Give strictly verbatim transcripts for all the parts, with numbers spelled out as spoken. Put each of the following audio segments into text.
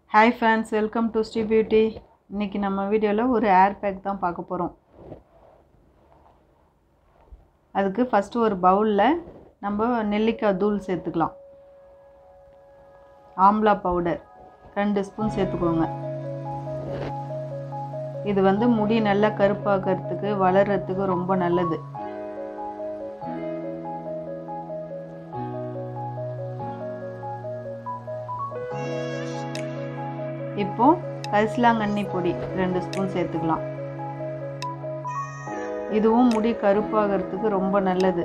Hi friends, welcome to Sri Beauty. இன்னைக்கு நம்ம வீடியோல ஒரு ஏர் பேக் தான் பார்க்க போறோம். அதுக்கு ஃபர்ஸ்ட் ஒரு பவுல்ல நம்ம நெல்லிக்காய் தூள் சேர்த்துக்கலாம். ஆம்லா பவுடர் ரெண்டு ஸ்பூன் சேர்த்துக்கோங்க. இது வந்து முடி நல்லா கருப்பாக்கிறதுக்கு வளர்றதுக்கு ரொம்ப நல்லது. இப்போ கரிசலாங்கண்ணி பொடி ரெண்டு ஸ்பூன் சேர்த்துக்கலாம். இதுவும் முடி கருப்பாகிறதுக்கு ரொம்ப நல்லது.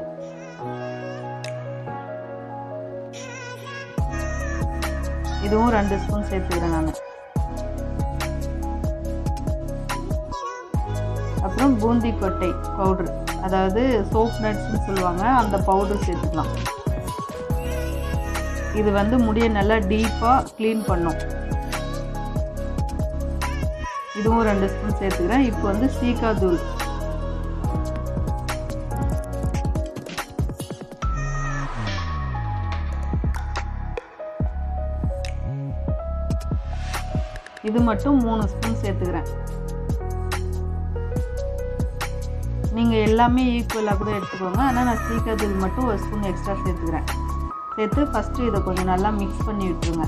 இதுவும் ரெண்டு ஸ்பூன் சேர்த்துக்கிறேன் நான். அப்புறம் பூந்தி கொட்டை பவுடர், அதாவது சோப் நட்ஸ்னு சொல்லுவாங்க, அந்த பவுடர் சேர்த்துக்கலாம். இது வந்து முடியை நல்லா டீப்பாக க்ளீன் பண்ணும். இதுவும் ரெண்டு ஸ்பூன் சேர்த்துக்கிறேன். இப்போ வந்து சீக்கா தூள், இது மட்டும் மூணு ஸ்பூன் சேர்த்துக்கிறேன். நீங்கள் எல்லாமே ஈக்குவலாக கூட எடுத்துக்கோங்க, ஆனால் நான் சீக்கா தூள் மட்டும் ஒரு ஸ்பூன் எக்ஸ்ட்ரா சேர்த்துக்கிறேன். சேர்த்து ஃபஸ்ட்டு இதை கொஞ்சம் நல்லா மிக்ஸ் பண்ணி விட்டுருங்க.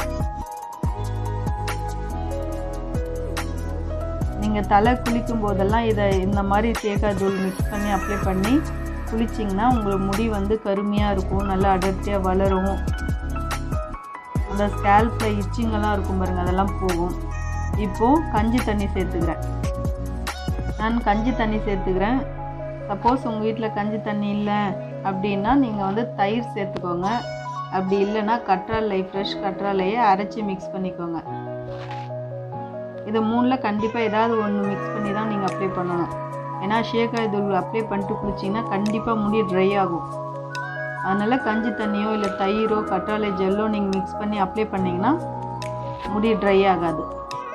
நீங்கள் தலை குளிக்கும் போதெல்லாம் இதை இந்த மாதிரி தேங்காய் தூள் மிக்ஸ் பண்ணி அப்ளை பண்ணி குளிச்சிங்கன்னா உங்களுக்கு முடி வந்து கருமையாக இருக்கும், நல்லா அடர்த்தியாக வளரும். அந்த ஸ்கேல்பில் இச்சிங்கெல்லாம் இருக்கும் பாருங்கள், அதெல்லாம் போகும். இப்போது கஞ்சி தண்ணி சேர்த்துக்கிறேன். நான் கஞ்சி தண்ணி சேர்த்துக்கிறேன். சப்போஸ் உங்கள் வீட்டில் கஞ்சி தண்ணி இல்லை அப்படின்னா நீங்கள் வந்து தயிர் சேர்த்துக்கோங்க. அப்படி இல்லைன்னா கற்றாழை, ஃப்ரெஷ் கற்றாழையை அரைச்சி மிக்ஸ் பண்ணிக்கோங்க. இதை மூணில் கண்டிப்பாக ஏதாவது ஒன்று மிக்ஸ் பண்ணி தான் நீங்கள் அப்ளை பண்ணணும். ஏன்னா ஷேக்காய் தூள் அப்ளை பண்ணிட்டு குளிச்சிங்கன்னா கண்டிப்பாக முடி ட்ரை ஆகும். அதனால் கஞ்சி தண்ணியோ இல்லை தயிரோ கற்றாழை ஜெல்லோ நீங்கள் மிக்ஸ் பண்ணி அப்ளை பண்ணிங்கன்னா முடி ட்ரை ஆகாது.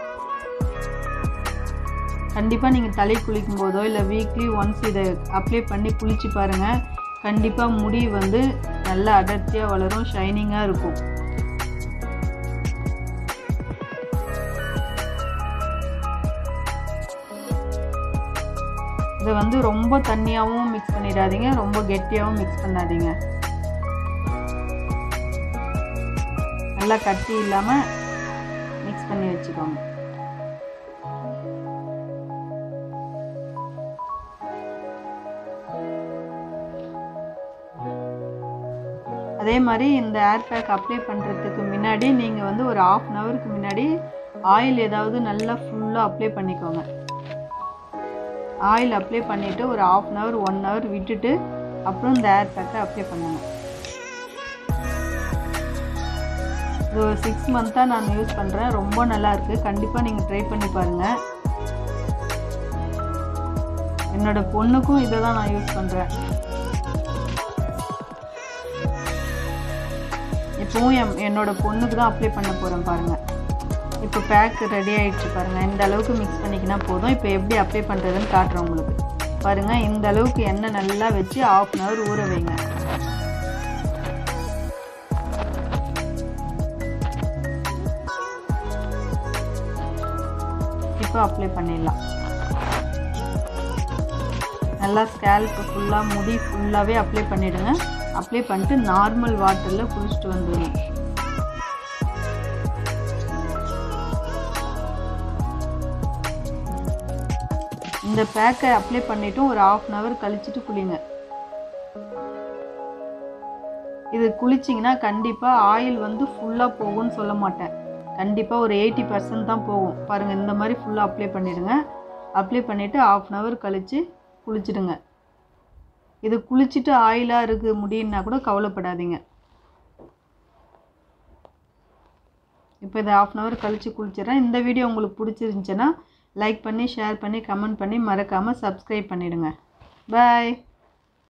கண்டிப்பாக நீங்கள் தலை குளிக்கும் போதோ இல்லை வீக்லி ஒன்ஸ் இதை அப்ளை பண்ணி குளிச்சு பாருங்கள். கண்டிப்பாக முடி வந்து நல்லா அடர்த்தியாக வளரும், ஷைனிங்காக இருக்கும். இதை வந்து ரொம்ப தண்ணியாகவும் மிக்ஸ் பண்ணிடாதீங்க, ரொம்ப கெட்டியாகவும் மிக்ஸ் பண்ணாதீங்க. நல்லா கட்டி இல்லாமல் மிக்ஸ் பண்ணி வச்சுக்கோங்க. அதே மாதிரி இந்த ஏர் பேக் அப்ளை பண்ணுறதுக்கு முன்னாடி நீங்கள் வந்து ஒரு ஆஃப் அன் ஹவருக்கு முன்னாடி ஆயில் ஏதாவது நல்லா ஃபுல்லாக அப்ளை பண்ணிக்கோங்க. ஆயில் அப்ளை பண்ணிவிட்டு ஒரு half an hour one hour விட்டுட்டு அப்புறம் இந்த ஏர் பேக்கை அப்ளை பண்ணுங்கள். இது ஒரு சிக்ஸ் மந்த்தாக நான் யூஸ் பண்ணுறேன், ரொம்ப நல்லா இருக்குது. கண்டிப்பாக நீங்கள் ட்ரை பண்ணி பாருங்கள். என்னோட பொண்ணுக்கும் இதை தான் நான் யூஸ் பண்ணுறேன். இப்போவும் என் என்னோட பொண்ணுக்கு தான் அப்ளை பண்ண போகிறேன் பாருங்கள். இப்போ பேக் ரெடி ஆகிடுச்சு பாருங்கள். இந்த அளவுக்கு மிக்ஸ் பண்ணிக்கினா போதும். இப்போ எப்படி அப்ளை பண்ணுறதுன்னு காட்டுறேன் உங்களுக்கு பாருங்கள். இந்த அளவுக்கு எண்ணெய் நல்லா வச்சு ஆஃப் அன் ஹவர் ஊற வைங்க. இப்போ அப்ளை பண்ணிடலாம். நல்லா ஸ்கேல்ப்பு ஃபுல்லாக முடி ஃபுல்லாகவே அப்ளை பண்ணிவிடுங்க. அப்ளை பண்ணிட்டு நார்மல் வாட்டரில் குளிச்சுட்டு வந்துடுங்க. இந்த பேக்கை அப்ளை பண்ணிவிட்டும் ஒரு ஆஃப் அன் ஹவர் கழிச்சிட்டு குளிங்க. இது குளிச்சிங்கன்னா கண்டிப்பாக ஆயில் வந்து ஃபுல்லாக போகும்னு சொல்ல மாட்டேன், கண்டிப்பாக ஒரு எயிட்டி பர்சன்ட் தான் போகும். பாருங்கள், இந்த மாதிரி ஃபுல்லாக அப்ளை பண்ணிவிடுங்க. அப்ளை பண்ணிவிட்டு ஆஃப் அன் ஹவர் கழித்து குளிச்சிடுங்க. இது குளிச்சுட்டு ஆயிலாக இருக்குது முடியுன்னா கூட கவலைப்படாதீங்க. இப்போ இதை ஆஃப் அன் ஹவர் கழித்து குளிச்சிடுறேன். இந்த வீடியோ உங்களுக்கு பிடிச்சிருந்துச்சுன்னா லைக் பண்ணி, ஷேர் பண்ணி, கமெண்ட் பண்ணி, மறக்காமல் சப்ஸ்கிரைப் பண்ணிவிடுங்க. பாய்.